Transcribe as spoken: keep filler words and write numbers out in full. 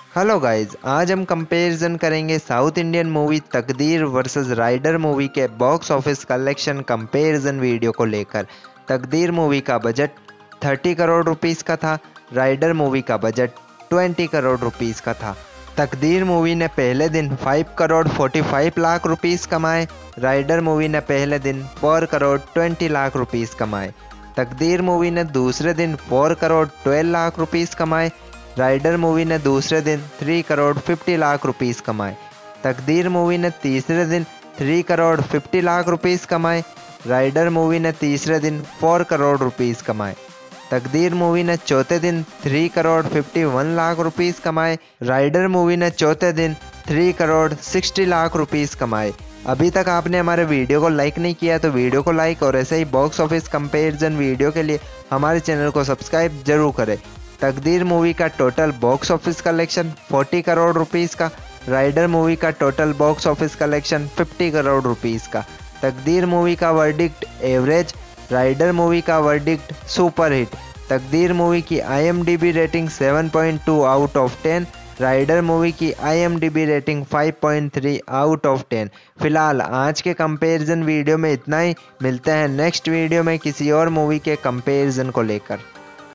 Hello guys, आज हम comparison करेंगे south Indian movie Takdeer versus Rider movie के box office collection comparison video को लेकर। तकदीर मूवी का बजट तीस करोड़ रुपीस का था, राइडर मूवी का बजट बीस करोड़ रुपीस का था। तकदीर मूवी ने पहले दिन पाँच करोड़ पैंतालीस लाख रुपीस कमाए, राइडर मूवी ने पहले दिन चार करोड़ बीस लाख रुपीस कमाए। तकदीर मूवी ने दूसरे दिन चार करोड़ बारह लाख रुपीस कमाए, राइडर मूवी ने दूसरे दिन तीन करोड़ पचास लाख रुपीस कमाए। तकदीर मूवी ने तीसरे दिन तीन करोड़ पचास लाख रुपीस कमाए, राइडर मूवी ने तीसरे दिन चार करोड़ रुपीस कमाए। तकदीर मूवी ने चौथे दिन तीन करोड़ इक्यावन लाख रुपीस कमाए, राइडर मूवी ने चौथे दिन तीन करोड़ साठ लाख रुपीस कमाए। अभी तक आपने हमारे वीडियो को लाइक नहीं किया तो वीडियो को लाइक और ऐसे ही बॉक्स ऑफिस कंपैरिजन वीडियो के लिए हमारे चैनल को सब्सक्राइब जरूर करें। तकदीर मूवी का टोटल बॉक्स ऑफिस कलेक्शन चालीस करोड़ रुपीस का, राइडर मूवी का टोटल बॉक्स ऑफिस कलेक्शन पचास करोड़ रुपीस का। तकदीर मूवी का वर्डिक्ट एवरेज, राइडर मूवी का verdict super hit. Takdeer movie की आईएमडीबी रेटिंग सात पॉइंट दो आउट ऑफ दस, राइडर मूवी की आईएमडीबी रेटिंग पाँच पॉइंट तीन आउट ऑफ दस। फिलहाल आज के कंपैरिजन वीडियो में इतना ही। मिलते हैं नेक्स्ट वीडियो में किसी और मूवी के कंपैरिजन को लेकर।